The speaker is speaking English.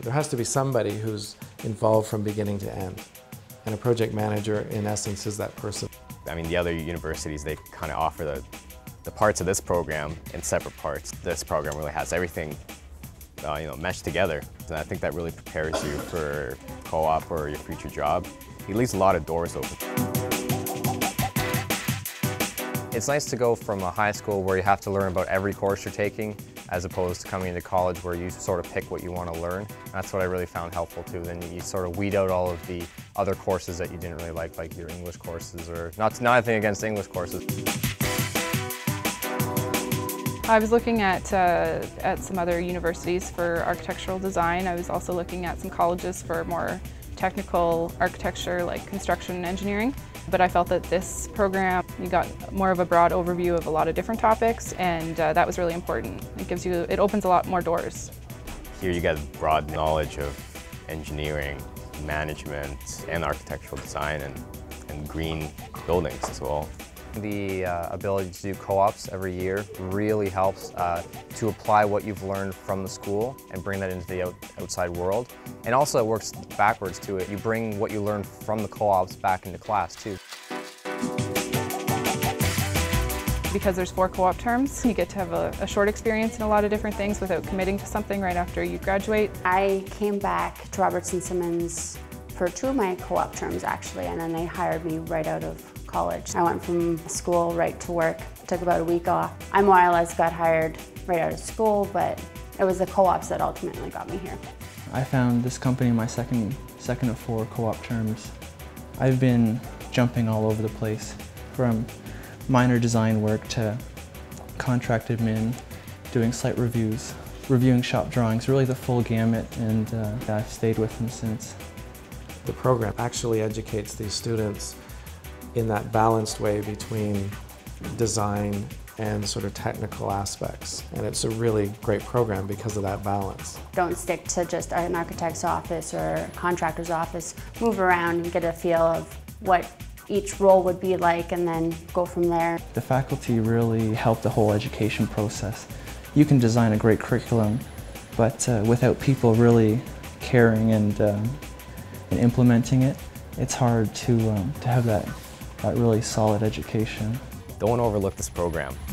There has to be somebody who's involved from beginning to end. And a project manager, in essence, is that person. I mean, the other universities, they kind of offer the parts of this program in separate parts. This program really has everything meshed together. And I think that really prepares you for co-op or your future job. It leaves a lot of doors open. It's nice to go from a high school where you have to learn about every course you're taking, as opposed to coming into college where you sort of pick what you want to learn. That's what I really found helpful too. Then you sort of weed out all of the other courses that you didn't really like your English courses, or not anything against English courses. I was looking at some other universities for architectural design. I was also looking at some colleges for more technical architecture like construction and engineering. But I felt that this program, you got more of a broad overview of a lot of different topics, and that was really important. It opens a lot more doors. Here you get broad knowledge of engineering, management, and architectural design, and green buildings as well. The ability to do co-ops every year really helps to apply what you've learned from the school and bring that into the outside world. And also it works backwards to it. You bring what you learned from the co-ops back into class too. Because there's 4 co-op terms, you get to have a short experience in a lot of different things without committing to something right after you graduate. I came back to Robertson Simmons for 2 of my co-op terms actually, and then they hired me right out of college. I went from school right to work, took about a week off. I more or less got hired right out of school, but it was the co-ops that ultimately got me here. I found this company my second of 4 co-op terms. I've been jumping all over the place, from minor design work to contract admin, doing site reviews, reviewing shop drawings, really the full gamut, and I've stayed with them since. The program actually educates these students in that balanced way between design and sort of technical aspects. And it's a really great program because of that balance. Don't stick to just an architect's office or a contractor's office. Move around and get a feel of what each role would be like, and then go from there. The faculty really help the whole education process. You can design a great curriculum, but without people really caring and implementing it, it's hard to have that really solid education. Don't overlook this program.